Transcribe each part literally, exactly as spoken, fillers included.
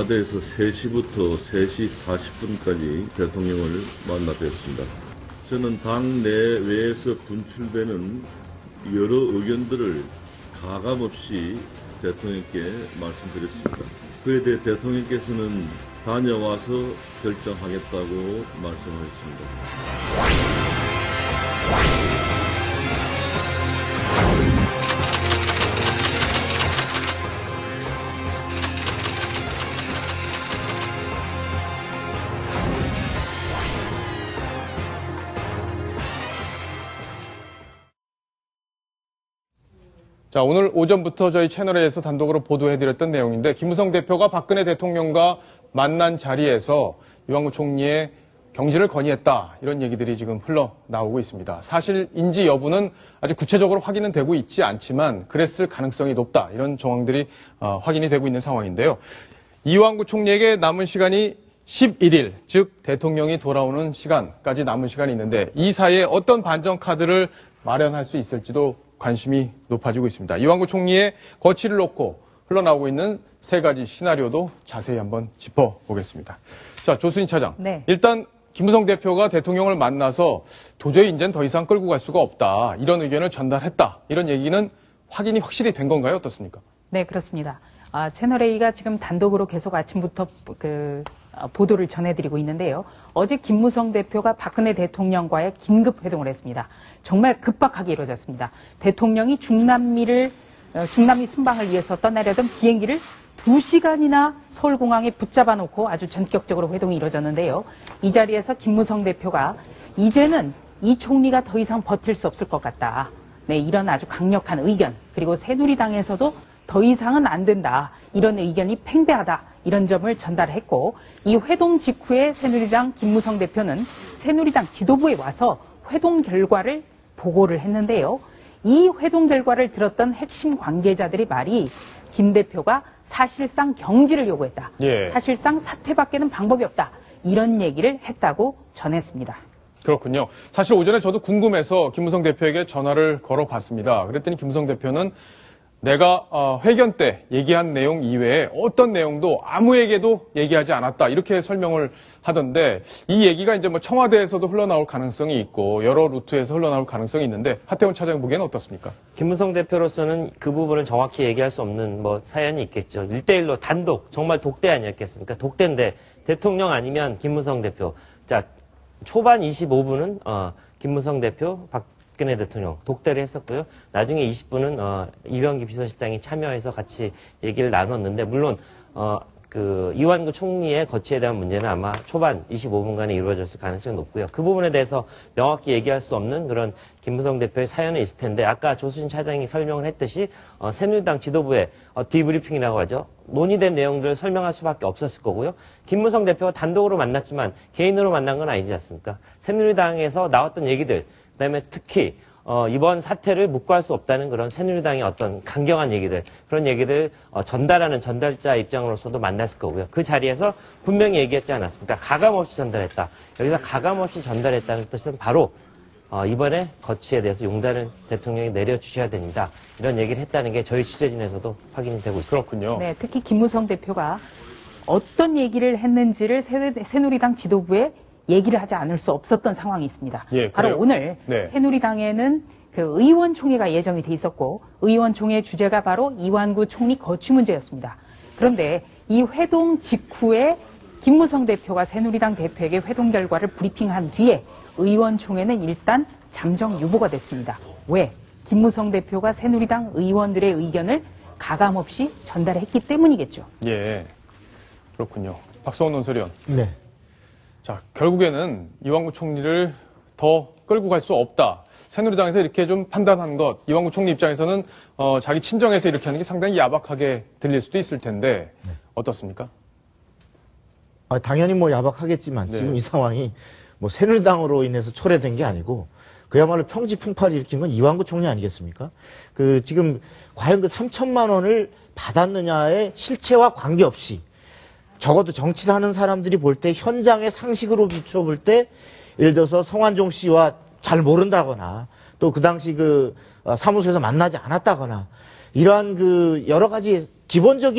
청와대에서 세 시부터 세 시 사십 분까지 대통령을 만나 뵀습니다. 저는 당 내외에서 분출되는 여러 의견들을 가감없이 대통령께 말씀드렸습니다. 그에 대해 대통령께서는 다녀와서 결정하겠다고 말씀하셨습니다. 자, 오늘 오전부터 저희 채널에서 단독으로 보도해드렸던 내용인데, 김무성 대표가 박근혜 대통령과 만난 자리에서 이완구 총리의 경질을 건의했다, 이런 얘기들이 지금 흘러나오고 있습니다. 사실인지 여부는 아직 구체적으로 확인은 되고 있지 않지만 그랬을 가능성이 높다, 이런 정황들이 어, 확인이 되고 있는 상황인데요. 이완구 총리에게 남은 시간이 십일 일, 즉 대통령이 돌아오는 시간까지 남은 시간이 있는데, 이 사이에 어떤 반전 카드를 마련할 수 있을지도 관심이 높아지고 있습니다. 이완구 총리의 거취를 놓고 흘러나오고 있는 세 가지 시나리오도 자세히 한번 짚어보겠습니다. 자, 조수진 차장. 네. 일단 김무성 대표가 대통령을 만나서 도저히 이제는 더 이상 끌고 갈 수가 없다, 이런 의견을 전달했다, 이런 얘기는 확인이 확실히 된 건가요? 어떻습니까? 네, 그렇습니다. 아, 채널A가 지금 단독으로 계속 아침부터 그 어, 보도를 전해드리고 있는데요. 어제 김무성 대표가 박근혜 대통령과의 긴급 회동을 했습니다. 정말 급박하게 이루어졌습니다. 대통령이 중남미를 어, 중남미 순방을 위해서 떠나려던 비행기를 두 시간이나 서울공항에 붙잡아 놓고 아주 전격적으로 회동이 이루어졌는데요. 이 자리에서 김무성 대표가 이제는 이 총리가 더 이상 버틸 수 없을 것 같다, 네, 이런 아주 강력한 의견, 그리고 새누리당에서도 더 이상은 안 된다, 이런 의견이 팽배하다, 이런 점을 전달했고, 이 회동 직후에 새누리당 김무성 대표는 새누리당 지도부에 와서 회동 결과를 보고를 했는데요. 이 회동 결과를 들었던 핵심 관계자들의 말이 김 대표가 사실상 경질을 요구했다, 예. 사실상 사퇴밖에는 방법이 없다, 이런 얘기를 했다고 전했습니다. 그렇군요. 사실 오전에 저도 궁금해서 김무성 대표에게 전화를 걸어봤습니다. 그랬더니 김무성 대표는 내가 회견 때 얘기한 내용 이외에 어떤 내용도 아무에게도 얘기하지 않았다, 이렇게 설명을 하던데, 이 얘기가 이제 뭐 청와대에서도 흘러나올 가능성이 있고 여러 루트에서 흘러나올 가능성이 있는데, 하태원 차장 보기에는 어떻습니까? 김무성 대표로서는 그 부분을 정확히 얘기할 수 없는 뭐 사연이 있겠죠. 일 대일로 단독, 정말 독대 아니었겠습니까? 독대인데 대통령 아니면 김무성 대표. 자, 초반 이십오 분은 어, 김무성 대표, 박 박근혜 대통령 독대를 했었고요. 나중에 이십 분은 어, 이병기 비서실장이 참여해서 같이 얘기를 나눴는데, 물론 어, 그 이완구 총리의 거취에 대한 문제는 아마 초반 이십오 분간에 이루어졌을 가능성이 높고요. 그 부분에 대해서 명확히 얘기할 수 없는 그런 김무성 대표의 사연은 있을 텐데, 아까 조수진 차장이 설명을 했듯이 어, 새누리당 지도부의 어, 디브리핑이라고 하죠. 논의된 내용들을 설명할 수밖에 없었을 거고요. 김무성 대표가 단독으로 만났지만 개인으로 만난 건 아니지 않습니까? 새누리당에서 나왔던 얘기들, 그다음에 특히 어, 이번 사태를 묵과할 수 없다는 그런 새누리당의 어떤 강경한 얘기들, 그런 얘기를 어, 전달하는 전달자 입장으로서도 만났을 거고요. 그 자리에서 분명히 얘기했지 않았습니까? 가감없이 전달했다. 여기서 가감없이 전달했다는 뜻은 바로 어, 이번에 거취에 대해서 용단을 대통령이 내려주셔야 됩니다, 이런 얘기를 했다는 게 저희 취재진에서도 확인이 되고 있습니다. 그렇군요. 네, 특히 김무성 대표가 어떤 얘기를 했는지를 새누리당 지도부에 얘기를 하지 않을 수 없었던 상황이 있습니다. 예, 바로 그래요? 오늘 네. 새누리당에는 그 의원총회가 예정이 돼 있었고, 의원총회 주제가 바로 이완구 총리 거취 문제였습니다. 그런데 이 회동 직후에 김무성 대표가 새누리당 대표에게 회동 결과를 브리핑한 뒤에 의원총회는 일단 잠정 유보가 됐습니다. 왜? 김무성 대표가 새누리당 의원들의 의견을 가감없이 전달했기 때문이겠죠. 예, 그렇군요. 박성원 논설위원. 네. 자, 결국에는 이완구 총리를 더 끌고 갈 수 없다, 새누리당에서 이렇게 좀 판단한 것, 이완구 총리 입장에서는 어, 자기 친정에서 이렇게 하는 게 상당히 야박하게 들릴 수도 있을 텐데, 네. 어떻습니까? 아, 당연히 뭐 야박하겠지만, 네. 지금 이 상황이 뭐 새누리당으로 인해서 초래된 게 아니고 그야말로 평지풍파를 일으킨 건 이완구 총리 아니겠습니까? 그 지금 과연 그 삼천만 원을 받았느냐의 실체와 관계없이, 적어도 정치를 하는 사람들이 볼 때 현장의 상식으로 비춰볼 때, 예를 들어서 성완종 씨와 잘 모른다거나 또 그 당시 그 사무소에서 만나지 않았다거나, 이러한 그 여러 가지 기본적인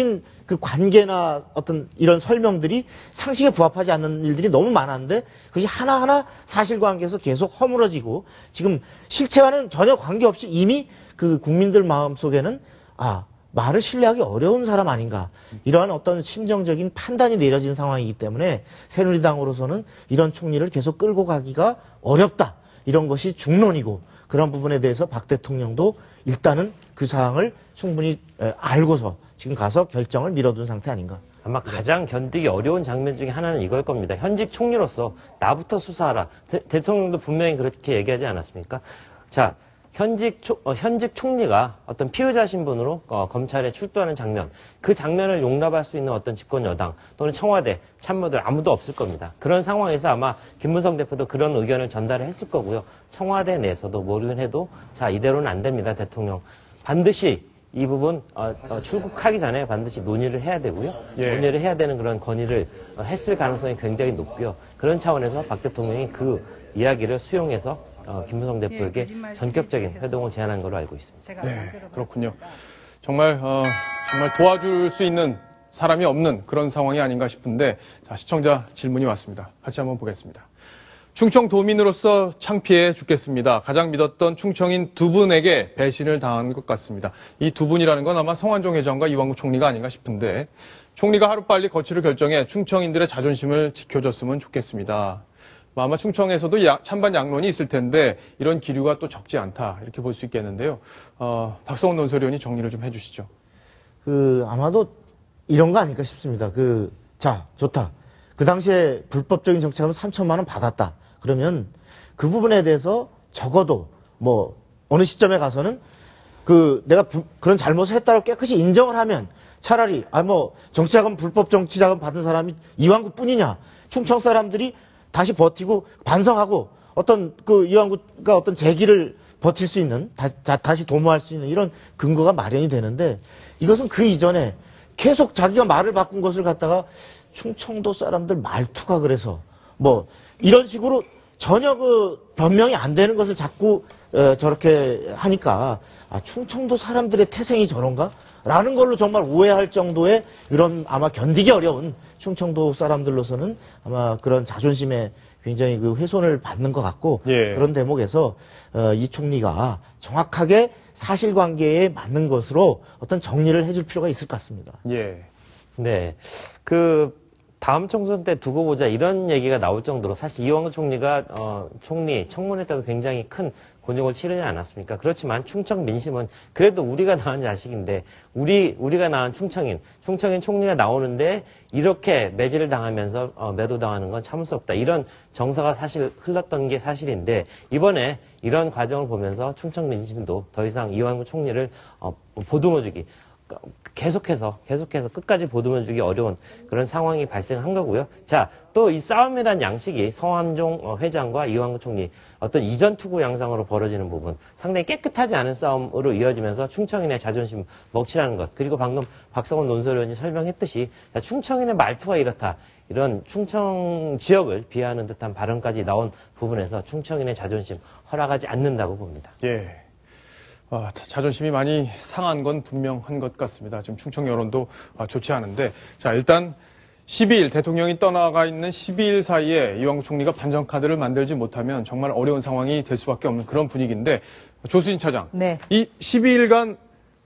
그 관계나 어떤 이런 설명들이 상식에 부합하지 않는 일들이 너무 많았는데 그것이 하나하나 사실관계에서 계속 허물어지고 지금 실체와는 전혀 관계없이 이미 그 국민들 마음속에는 아 말을 신뢰하기 어려운 사람 아닌가 이러한 어떤 심정적인 판단이 내려진 상황이기 때문에 새누리당으로서는 이런 총리를 계속 끌고 가기가 어렵다 이런 것이 중론이고 그런 부분에 대해서 박 대통령도 일단은 그 사항을 충분히 알고서 지금 가서 결정을 미뤄둔 상태 아닌가. 아마 가장 견디기 어려운 장면 중에 하나는 이걸 겁니다. 현직 총리로서 나부터 수사하라. 대, 대통령도 분명히 그렇게 얘기하지 않았습니까? 자, 현직, 초, 어, 현직 총리가 어떤 피의자 신분으로 어, 검찰에 출두하는 장면, 그 장면을 용납할 수 있는 어떤 집권 여당 또는 청와대 참모들 아무도 없을 겁니다. 그런 상황에서 아마 김무성 대표도 그런 의견을 전달을 했을 거고요. 청와대 내에서도 모르긴 해도 자 이대로는 안 됩니다, 대통령. 반드시 이 부분 어, 어, 출국하기 전에 반드시 논의를 해야 되고요. 예. 논의를 해야 되는 그런 건의를 어, 했을 가능성이 굉장히 높고요. 그런 차원에서 박 대통령이 그 이야기를 수용해서 어, 김무성 대표에게 전격적인 회동을 제안한 걸로 알고 있습니다. 네, 그렇군요. 정말 어, 정말 도와줄 수 있는 사람이 없는 그런 상황이 아닌가 싶은데 자, 시청자 질문이 왔습니다. 같이 한번 보겠습니다. 충청 도민으로서 창피해 죽겠습니다. 가장 믿었던 충청인 두 분에게 배신을 당한 것 같습니다. 이 두 분이라는 건 아마 성완종 회장과 이완구 총리가 아닌가 싶은데 총리가 하루빨리 거취를 결정해 충청인들의 자존심을 지켜줬으면 좋겠습니다. 아마 충청에서도 야, 찬반 양론이 있을 텐데 이런 기류가 또 적지 않다 이렇게 볼 수 있겠는데요. 어, 박성훈 논설위원이 정리를 좀 해주시죠. 그 아마도 이런 거 아닐까 싶습니다. 그 자 좋다. 그 당시에 불법적인 정치하면 삼천만 원 받았다. 그러면 그 부분에 대해서 적어도 뭐 어느 시점에 가서는 그 내가 부, 그런 잘못을 했다고 깨끗이 인정을 하면 차라리 아 뭐 정치자금 불법 정치자금 받은 사람이 이완구뿐이냐. 충청 사람들이 다시 버티고 반성하고 어떤 그 이완구가 어떤 재기를 버틸 수 있는 다, 자, 다시 도모할 수 있는 이런 근거가 마련이 되는데 이것은 그 이전에 계속 자기가 말을 바꾼 것을 갖다가 충청도 사람들 말투가 그래서 뭐 이런 식으로 전혀 그 변명이 안 되는 것을 자꾸 어, 저렇게 하니까 아, 충청도 사람들의 태생이 저런가? 라는 걸로 정말 오해할 정도의 이런 아마 견디기 어려운 충청도 사람들로서는 아마 그런 자존심에 굉장히 그 훼손을 받는 것 같고 예. 그런 대목에서 어, 이 총리가 정확하게 사실관계에 맞는 것으로 어떤 정리를 해줄 필요가 있을 것 같습니다. 예. 네. 그, 다음 총선 때 두고 보자 이런 얘기가 나올 정도로 사실 이완구 총리가, 어, 총리, 청문회 때도 굉장히 큰 곤욕을 치르지 않았습니까? 그렇지만 충청 민심은 그래도 우리가 낳은 자식인데, 우리, 우리가 낳은 충청인, 충청인 총리가 나오는데 이렇게 매질을 당하면서, 어, 매도당하는 건 참을 수 없다. 이런 정서가 사실 흘렀던 게 사실인데, 이번에 이런 과정을 보면서 충청 민심도 더 이상 이완구 총리를, 어, 보듬어주기, 계속해서 계속해서 끝까지 보듬어주기 어려운 그런 상황이 발생한 거고요. 자, 또 이 싸움이란 양식이 성완종 회장과 이완구 총리 어떤 이전 투구 양상으로 벌어지는 부분, 상당히 깨끗하지 않은 싸움으로 이어지면서 충청인의 자존심 먹칠하는 것, 그리고 방금 박성훈 논설위원이 설명했듯이 충청인의 말투가 이렇다, 이런 충청 지역을 비하하는 듯한 발언까지 나온 부분에서 충청인의 자존심 허락하지 않는다고 봅니다. 예. 아, 자존심이 많이 상한 건 분명한 것 같습니다. 지금 충청 여론도 아, 좋지 않은데, 자, 일단 십이 일 대통령이 떠나가 있는 십이 일 사이에 이완구 총리가 반전카드를 만들지 못하면 정말 어려운 상황이 될 수밖에 없는 그런 분위기인데, 조수진 차장, 네. 이 십이 일간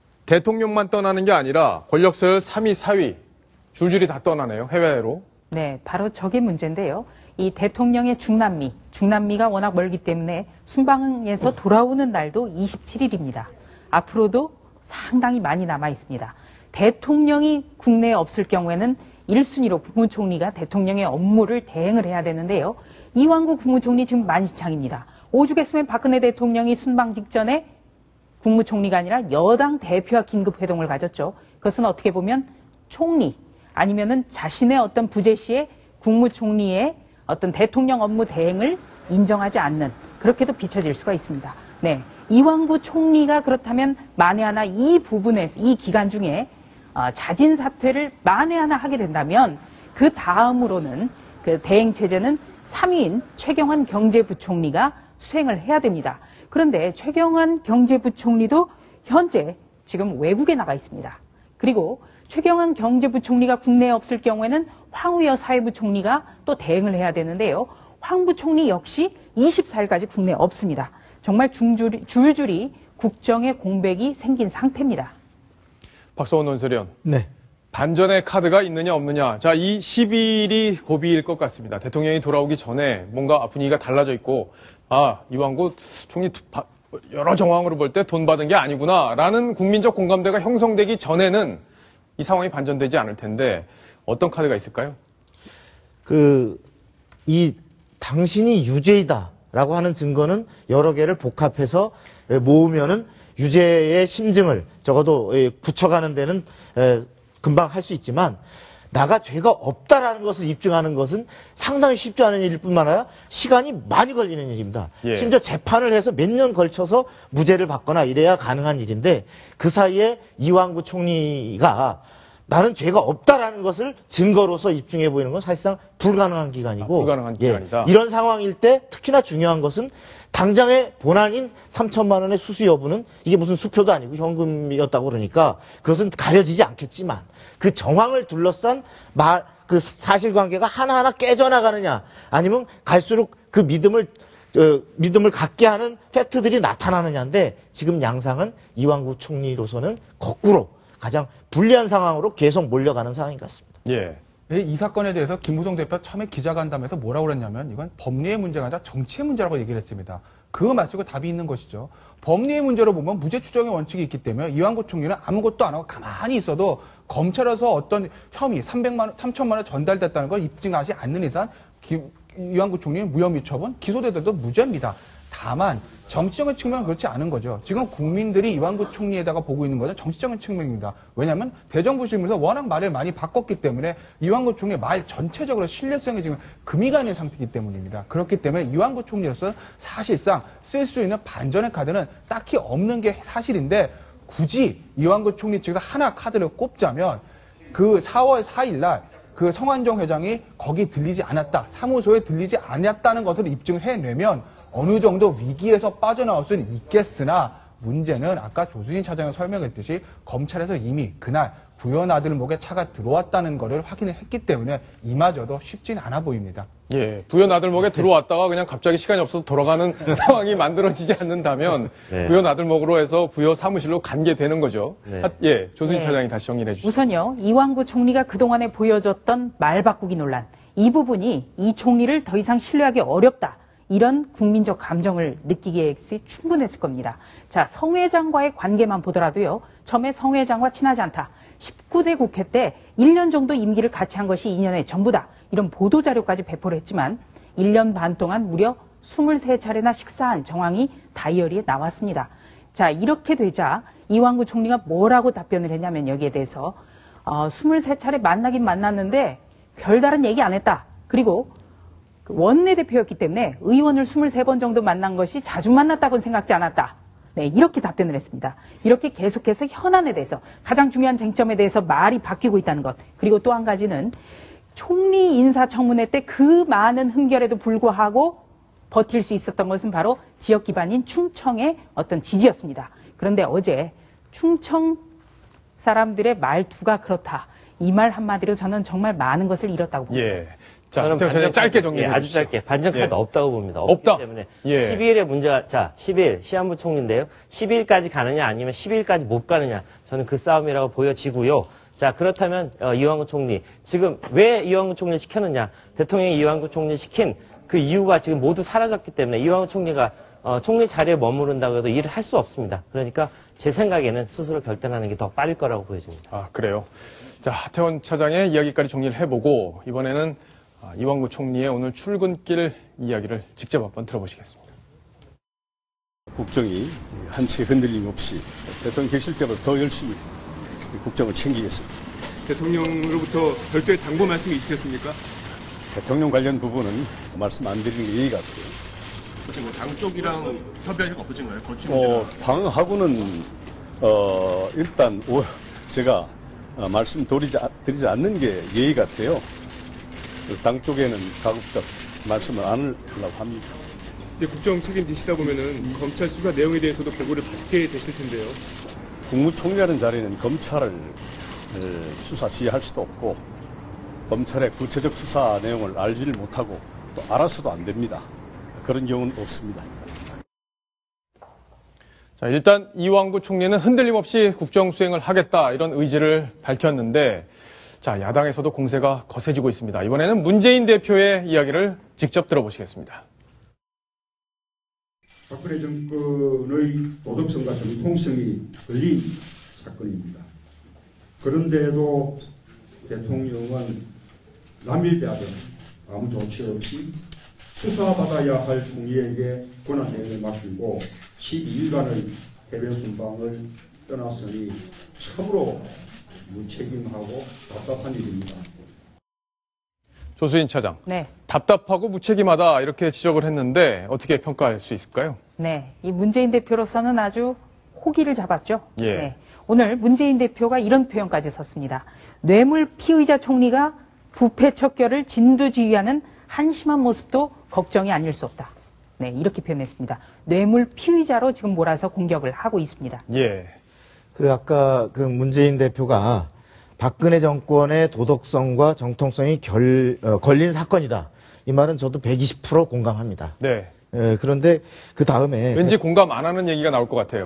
대통령만 떠나는 게 아니라 권력서열 삼 위, 사 위 줄줄이 다 떠나네요, 해외로. 네, 바로 저게 문제인데요. 이 대통령의 중남미, 중남미가 워낙 멀기 때문에 순방에서 돌아오는 날도 이십칠 일입니다. 앞으로도 상당히 많이 남아 있습니다. 대통령이 국내에 없을 경우에는 일 순위로 국무총리가 대통령의 업무를 대행을 해야 되는데요. 이완구 국무총리 지금 만시창입니다. 오죽했으면 박근혜 대통령이 순방 직전에 국무총리가 아니라 여당 대표와 긴급 회동을 가졌죠. 그것은 어떻게 보면 총리 아니면은 자신의 어떤 부재 시에 국무총리의 어떤 대통령 업무 대행을 인정하지 않는, 그렇게도 비춰질 수가 있습니다. 네, 이완구 총리가 그렇다면 만에 하나 이 부분에서, 이 기간 중에 어, 자진 사퇴를 만에 하나 하게 된다면 그 다음으로는 그 대행 체제는 삼 위인 최경환 경제부총리가 수행을 해야 됩니다. 그런데 최경환 경제부총리도 현재 지금 외국에 나가 있습니다. 그리고 최경환 경제부총리가 국내에 없을 경우에는 황우여 사회부총리가 또 대응을 해야 되는데요. 황 부총리 역시 이십사 일까지 국내에 없습니다. 정말 중줄이, 줄줄이 국정의 공백이 생긴 상태입니다. 박성원 논설위원. 네. 반전의 카드가 있느냐 없느냐. 자, 이 십이 일이 고비일 것 같습니다. 대통령이 돌아오기 전에 뭔가 분위기가 달라져 있고, 아, 이완구 총리 여러 정황으로 볼 때 돈 받은 게 아니구나라는 국민적 공감대가 형성되기 전에는 이 상황이 반전되지 않을 텐데 어떤 카드가 있을까요? 그, 이, 당신이 유죄이다라고 하는 증거는 여러 개를 복합해서 모으면은 유죄의 심증을 적어도 굳혀가는 데는 금방 할 수 있지만, 나가 죄가 없다라는 것을 입증하는 것은 상당히 쉽지 않은 일일 뿐만 아니라 시간이 많이 걸리는 일입니다. 예. 심지어 재판을 해서 몇 년 걸쳐서 무죄를 받거나 이래야 가능한 일인데, 그 사이에 이완구 총리가 나는 죄가 없다라는 것을 증거로서 입증해 보이는 건 사실상 불가능한 기간이고, 아, 불가능한 기간이다. 예, 이런 상황일 때 특히나 중요한 것은 당장의 본안인 삼천만 원의 수수 여부는 이게 무슨 수표도 아니고 현금이었다고 그러니까 그것은 가려지지 않겠지만, 그 정황을 둘러싼 말, 그 사실관계가 하나하나 깨져나가느냐, 아니면 갈수록 그 믿음을 어, 믿음을 갖게 하는 팩트들이 나타나느냐인데, 지금 양상은 이완구 총리로서는 거꾸로 가장 불리한 상황으로 계속 몰려가는 상황인 것 같습니다. 예. 이 사건에 대해서 김무성 대표 처음에 기자간담회에서 뭐라고 그랬냐면, 이건 법리의 문제가 아니라 정치의 문제라고 얘기를 했습니다. 그거 맞추고 답이 있는 것이죠. 법리의 문제로 보면 무죄 추정의 원칙이 있기 때문에 이완구 총리는 아무것도 안 하고 가만히 있어도 검찰에서 어떤 혐의 삼백만 원, 삼천만 원 전달됐다는 걸 입증하지 않는 이상 김, 이완구 총리는 무혐의 처분, 기소되더라도 무죄입니다. 다만 정치적인 측면은 그렇지 않은 거죠. 지금 국민들이 이완구 총리에다가 보고 있는 것은 정치적인 측면입니다. 왜냐하면 대정부 실무에서 워낙 말을 많이 바꿨기 때문에 이완구 총리의 말 전체적으로 신뢰성이 지금 금이 가는 상태이기 때문입니다. 그렇기 때문에 이완구 총리로서 사실상 쓸 수 있는 반전의 카드는 딱히 없는 게 사실인데, 굳이 이완구 총리 측에서 하나 카드를 꼽자면 그 사월 사일 날 그 성완종 회장이 거기 들리지 않았다, 사무소에 들리지 않았다는 것을 입증을 해내면 어느 정도 위기에서 빠져나올 수는 있겠으나, 문제는 아까 조수진 차장이 설명했듯이 검찰에서 이미 그날 부연 아들 목에 차가 들어왔다는 것을 확인을 했기 때문에 이마저도 쉽진 않아 보입니다. 예. 부연 아들목에 들어왔다가 그냥 갑자기 시간이 없어서 돌아가는 상황이 만들어지지 않는다면 네. 부연 아들목으로 해서 부여 사무실로 간게 되는 거죠. 네. 하, 예. 조수진 네. 차장이 다시 정리해 주시죠. 우선요, 이완구 총리가 그동안에 보여줬던 말 바꾸기 논란, 이 부분이 이 총리를 더 이상 신뢰하기 어렵다, 이런 국민적 감정을 느끼기에 충분했을 겁니다. 자, 성 회장과의 관계만 보더라도요, 처음에 성 회장과 친하지 않다, 십구 대 국회 때 일 년 정도 임기를 같이 한 것이 이 년의 전부다, 이런 보도자료까지 배포를 했지만 일 년 반 동안 무려 이십삼 차례나 식사한 정황이 다이어리에 나왔습니다. 자, 이렇게 되자 이완구 총리가 뭐라고 답변을 했냐면, 여기에 대해서 어, 이십삼 차례 만나긴 만났는데 별다른 얘기 안 했다. 그리고 원내대표였기 때문에 의원을 이십삼 번 정도 만난 것이 자주 만났다고는 생각지 않았다. 네, 이렇게 답변을 했습니다. 이렇게 계속해서 현안에 대해서, 가장 중요한 쟁점에 대해서 말이 바뀌고 있다는 것. 그리고 또 한 가지는 총리 인사청문회 때 그 많은 흠결에도 불구하고 버틸 수 있었던 것은 바로 지역 기반인 충청의 어떤 지지였습니다. 그런데 어제 충청 사람들의 말투가 그렇다, 이 말 한마디로 저는 정말 많은 것을 잃었다고 봅니다. 예. 자, 저는 대표 차장 짧게 정리해 예, 아주 주시죠. 짧게. 반전 카드 예. 없다고 봅니다. 없기 없다. 때문에 예. 십이 일에 문제가, 자, 십이 일 시한부 총리인데요. 십이 일까지 가느냐 아니면 십이 일까지 못 가느냐, 저는 그 싸움이라고 보여지고요. 자, 그렇다면 어, 이완구 총리, 지금 왜 이완구 총리 시켰느냐, 대통령이 이완구 총리 시킨 그 이유가 지금 모두 사라졌기 때문에 이완구 총리가 어, 총리 자리에 머무른다고 해도 일을 할 수 없습니다. 그러니까 제 생각에는 스스로 결단하는 게 더 빠를 거라고 보여집니다. 아, 그래요. 자, 하태원 차장의 이야기까지 정리를 해보고, 이번에는 아, 이완구 총리의 오늘 출근길 이야기를 직접 한번 들어보시겠습니다. 국정이 한치 흔들림 없이 대통령 계실 때보다 더 열심히 국정을 챙기겠습니다. 대통령으로부터 별도의 당부 말씀이 있으셨습니까? 대통령 관련 부분은 말씀 안 드리는 게 예의 같고요. 혹시 뭐 당 쪽이랑 협의할 일 없으신가요? 거치 어, 당하고는 어, 일단 오, 제가 어, 말씀 드리지, 드리지 않는 게 예의 같아요. 그래서 당 쪽에는 가급적 말씀을 안 하려고 합니다. 이제 국정 책임지시다 보면은 검찰 수사 내용에 대해서도 보고를 받게 되실 텐데요. 국무총리라는 자리는 검찰을 수사 지휘할 수도 없고 검찰의 구체적 수사 내용을 알지를 못하고 또 알아서도 안 됩니다. 그런 경우는 없습니다. 자, 일단 이완구 총리는 흔들림 없이 국정 수행을 하겠다 이런 의지를 밝혔는데 자, 야당에서도 공세가 거세지고 있습니다. 이번에는 문재인 대표의 이야기를 직접 들어보시겠습니다. 박근혜 정권의 도덕성과 정통성이 걸린 사건입니다. 그런데도 대통령은 남일대하듯 아무 조치 없이 수사받아야 할 총리에게 권한대행을 맡기고 십이 일간의 해외 순방을 떠났으니 참으로 무책임하고 답답한 일입니다. 조수인 차장. 네. 답답하고 무책임하다 이렇게 지적을 했는데 어떻게 평가할 수 있을까요? 네. 이 문재인 대표로서는 아주 호기를 잡았죠. 예. 네. 오늘 문재인 대표가 이런 표현까지 썼습니다. 뇌물 피의자 총리가 부패 척결을 진두지휘하는 한심한 모습도 걱정이 아닐 수 없다. 네, 이렇게 표현했습니다. 뇌물 피의자로 지금 몰아서 공격을 하고 있습니다. 예. 그 아까 그 문재인 대표가 박근혜 정권의 도덕성과 정통성이 결, 어, 걸린 사건이다. 이 말은 저도 백이십 퍼센트 공감합니다. 네. 예, 그런데 그 다음에 왠지 공감 안 하는 얘기가 나올 것 같아요.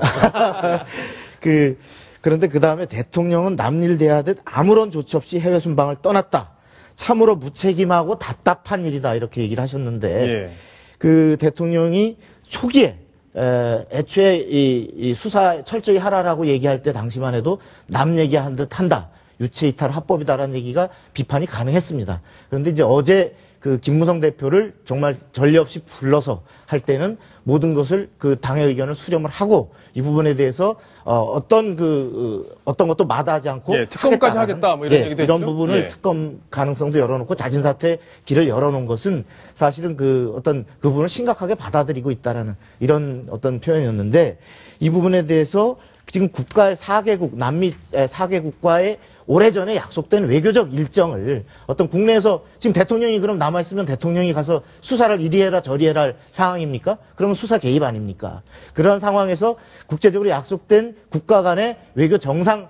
그 그런데 그 다음에 대통령은 남일 대하듯 아무런 조치 없이 해외 순방을 떠났다. 참으로 무책임하고 답답한 일이다 이렇게 얘기를 하셨는데 예. 그 대통령이 초기에 에, 애초에 이, 이 수사 철저히 하라라고 얘기할 때 당시만 해도 남 얘기한 듯 한다. 유체이탈 합법이다라는 얘기가 비판이 가능했습니다. 그런데 이제 어제 그 김무성 대표를 정말 전례 없이 불러서 할 때는 모든 것을 그 당의 의견을 수렴을 하고 이 부분에 대해서 어, 어떤 그 어, 어떤 것도 마다하지 않고 예, 특검까지 하겠다라는, 하겠다 뭐 이런 예, 얘기도 이런 했죠? 부분을 예. 특검 가능성도 열어놓고 자진 사퇴 길을 열어놓은 것은 사실은 그 어떤 그 부분을 심각하게 받아들이고 있다라는 이런 어떤 표현이었는데 이 부분에 대해서 지금 국가의 사 개국 남미 사 개국과의 오래전에 약속된 외교적 일정을 어떤 국내에서 지금 대통령이 그럼 남아있으면 대통령이 가서 수사를 이리 해라 저리 해라 할 상황입니까? 그러면 수사 개입 아닙니까? 그런 상황에서 국제적으로 약속된 국가 간의 외교 정상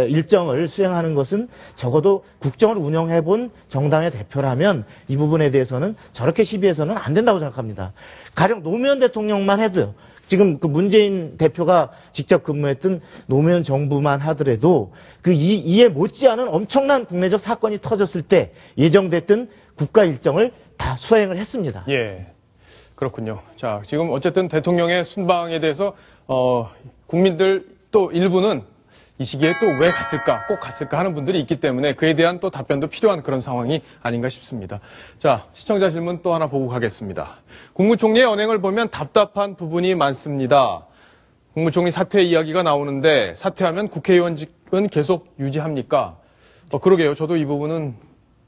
일정을 수행하는 것은 적어도 국정을 운영해본 정당의 대표라면 이 부분에 대해서는 저렇게 시비해서는 안 된다고 생각합니다. 가령 노무현 대통령만 해도요. 지금 그 문재인 대표가 직접 근무했던 노무현 정부만 하더라도 그 이, 이에 못지않은 엄청난 국내적 사건이 터졌을 때 예정됐던 국가 일정을 다 수행을 했습니다. 예. 그렇군요. 자, 지금 어쨌든 대통령의 순방에 대해서 어, 국민들 또 일부는 이 시기에 또 왜 갔을까, 꼭 갔을까 하는 분들이 있기 때문에 그에 대한 또 답변도 필요한 그런 상황이 아닌가 싶습니다. 자, 시청자 질문 또 하나 보고 가겠습니다. 국무총리의 언행을 보면 답답한 부분이 많습니다. 국무총리 사퇴 이야기가 나오는데 사퇴하면 국회의원직은 계속 유지합니까? 어, 그러게요. 저도 이 부분은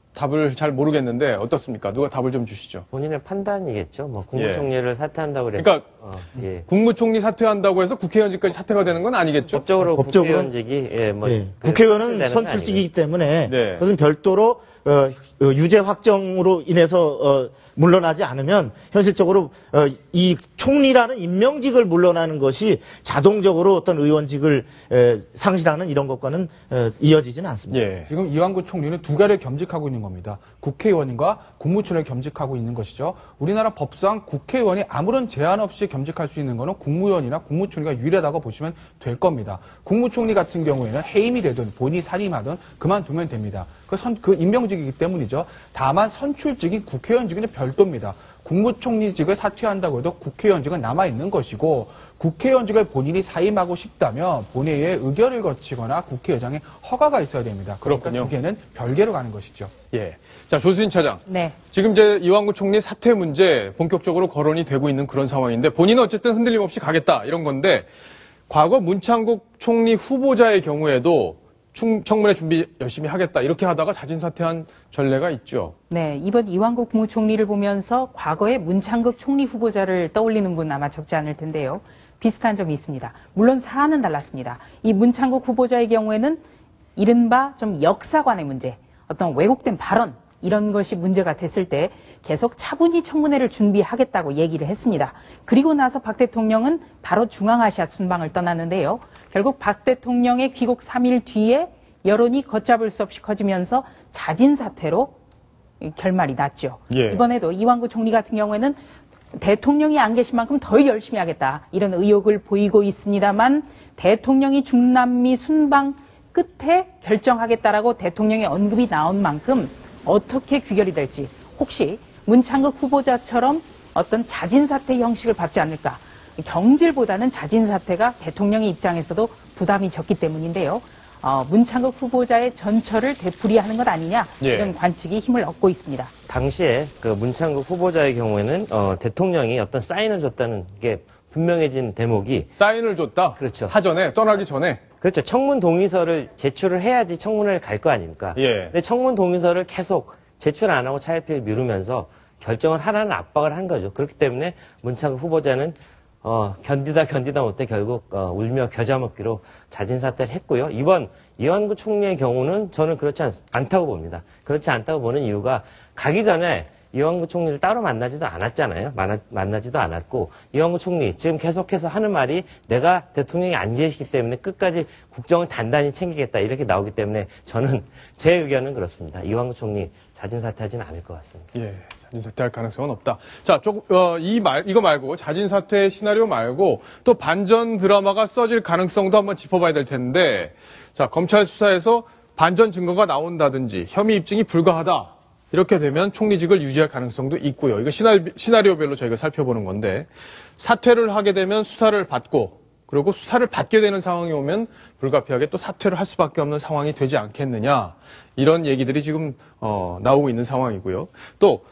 답을 잘 모르겠는데 어떻습니까? 누가 답을 좀 주시죠. 본인의 판단이겠죠. 뭐 국무총리를 예. 사퇴한다고 그래서. 그러니까 어, 예. 국무총리 사퇴한다고 해서 국회의원직까지 사퇴가 되는 건 아니겠죠? 법적으로 법적으로는- 국회의원직이 예, 뭐 예, 그 국회의원은 선출되는 건 선출직이기 때문에 네. 그것은 별도로 어, 어, 유죄 확정으로 인해서 어, 물러나지 않으면 현실적으로 어, 이 총리라는 임명직을 물러나는 것이 자동적으로 어떤 의원직을 에, 상실하는 이런 것과는 어, 이어지지는 않습니다. 예. 지금 이완구 총리는 두 개를 겸직하고 있는 겁니다. 국회의원과 국무총리를 겸직하고 있는 것이죠. 우리나라 법상 국회의원이 아무런 제한 없이 겸직할 수 있는 것은 국무위원이나 국무총리가 유일하다고 보시면 될 겁니다. 국무총리 같은 경우에는 해임이 되든 본인이 사임하든 그만두면 됩니다. 그, 선, 그 임명직이기 때문이죠. 다만 선출직인 국회의원직은 별도입니다. 국무총리직을 사퇴한다고 해도 국회의원직은 남아있는 것이고 국회의원직을 본인이 사임하고 싶다면 본회의의 의결을 거치거나 국회의장의 허가가 있어야 됩니다. 그러니까 그렇군요. 두 개는 별개로 가는 것이죠. 예. 자, 조수진 차장. 네. 지금 이제 이완구 총리 사퇴 문제 본격적으로 거론이 되고 있는 그런 상황인데 본인은 어쨌든 흔들림 없이 가겠다 이런 건데 과거 문창국 총리 후보자의 경우에도 충, 청문회 준비 열심히 하겠다 이렇게 하다가 자진 사퇴한 전례가 있죠. 네, 이번 이완구 국무총리를 보면서 과거의 문창극 총리 후보자를 떠올리는 분 아마 적지 않을 텐데요. 비슷한 점이 있습니다. 물론 사안은 달랐습니다. 이 문창극 후보자의 경우에는 이른바 좀 역사관의 문제, 어떤 왜곡된 발언 이런 것이 문제가 됐을 때 계속 차분히 청문회를 준비하겠다고 얘기를 했습니다. 그리고 나서 박 대통령은 바로 중앙아시아 순방을 떠났는데요. 결국 박 대통령의 귀국 삼 일 뒤에 여론이 걷잡을 수 없이 커지면서 자진 사퇴로 결말이 났죠. 예. 이번에도 이완구 총리 같은 경우에는 대통령이 안 계신 만큼 더 열심히 하겠다 이런 의욕을 보이고 있습니다만 대통령이 중남미 순방 끝에 결정하겠다라고 대통령의 언급이 나온 만큼 어떻게 귀결이 될지 혹시 문창극 후보자처럼 어떤 자진사퇴 형식을 밟지 않을까. 경질보다는 자진사퇴가 대통령의 입장에서도 부담이 적기 때문인데요. 어, 문창극 후보자의 전철을 되풀이하는 것 아니냐 이런 예. 관측이 힘을 얻고 있습니다. 당시에 그 문창극 후보자의 경우에는 어, 대통령이 어떤 사인을 줬다는 게 분명해진 대목이 사인을 줬다. 그렇죠. 사전에 떠나기 전에. 그렇죠. 청문 동의서를 제출을 해야지 청문회를 갈 거 아닙니까? 예. 근데 청문 동의서를 계속 제출 안 하고 차일피일 미루면서 결정을 하라는 압박을 한 거죠. 그렇기 때문에 문창극 후보자는 어, 견디다 견디다 못해 결국 어, 울며 겨자 먹기로 자진 사퇴를 했고요. 이번 이완구 총리의 경우는 저는 그렇지 않, 않다고 봅니다. 그렇지 않다고 보는 이유가 가기 전에 이완구 총리를 따로 만나지도 않았잖아요. 만나, 만나지도 않았고 이완구 총리 지금 계속해서 하는 말이 내가 대통령이 안 계시기 때문에 끝까지 국정을 단단히 챙기겠다 이렇게 나오기 때문에 저는 제 의견은 그렇습니다. 이완구 총리 자진 사퇴하지는 않을 것 같습니다. 예, 자진 사퇴할 가능성은 없다. 자, 조금 어, 이 말 이거 말고 자진 사퇴 시나리오 말고 또 반전 드라마가 써질 가능성도 한번 짚어봐야 될 텐데, 자 검찰 수사에서 반전 증거가 나온다든지 혐의 입증이 불가하다. 이렇게 되면 총리직을 유지할 가능성도 있고요. 이거 시나리, 시나리오별로 저희가 살펴보는 건데 사퇴를 하게 되면 수사를 받고 그리고 수사를 받게 되는 상황이 오면 불가피하게 또 사퇴를 할 수밖에 없는 상황이 되지 않겠느냐 이런 얘기들이 지금 어, 나오고 있는 상황이고요. 또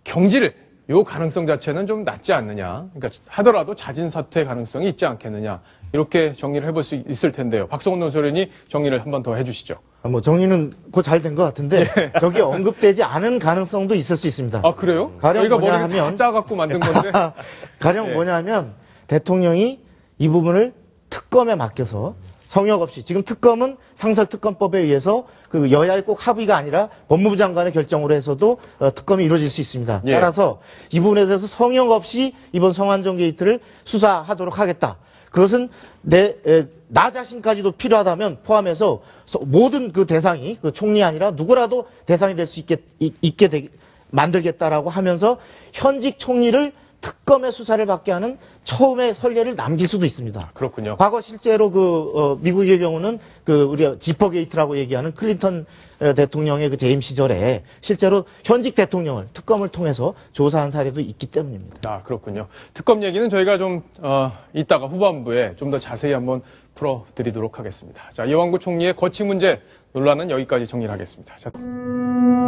경질 요 가능성 자체는 좀 낮지 않느냐. 그러니까 하더라도 자진 사퇴 가능성이 있지 않겠느냐. 이렇게 정리를 해볼 수 있을 텐데요. 박성훈 논설위원이 정리를 한번 더 해주시죠. 아, 뭐 정리는 곧 잘 된 것 같은데 예. 저기 언급되지 않은 가능성도 있을 수 있습니다. 아 그래요? 가령 저희가 뭐냐 머리를 하면 다 짜갖고 만든 건데. 가령 예. 뭐냐면 대통령이 이 부분을 특검에 맡겨서 성역 없이 지금 특검은 상설특검법에 의해서 그 여야의 꼭 합의가 아니라 법무부 장관의 결정으로 해서도 어, 특검이 이루어질 수 있습니다. 예. 따라서 이 부분에 대해서 성역 없이 이번 성완종 게이트를 수사하도록 하겠다. 그것은 내, 에, 나 자신까지도 필요하다면 포함해서 서, 모든 그 대상이 그 총리 아니라 누구라도 대상이 될 수 있게, 이, 있게 되, 만들겠다라고 하면서 현직 총리를 특검의 수사를 받게 하는 처음의 선례를 남길 수도 있습니다. 그렇군요. 과거 실제로 그 어, 미국의 경우는 그 우리가 지퍼 게이트라고 얘기하는 클린턴 어, 대통령의 그 재임 시절에 실제로 현직 대통령을 특검을 통해서 조사한 사례도 있기 때문입니다. 아 그렇군요. 특검 얘기는 저희가 좀 어, 이따가 후반부에 좀 더 자세히 한번 풀어드리도록 하겠습니다. 자 이완구 총리의 거취 문제 논란은 여기까지 정리를 하겠습니다. 자.